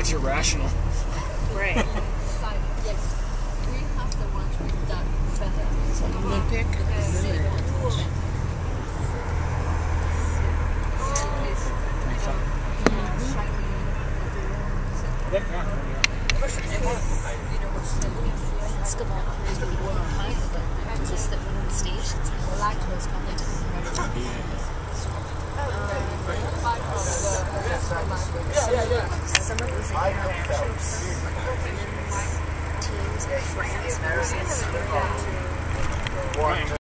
It's irrational. Right. Olympic. Just that one of the stations lactose probably didn't some of those teams in France versus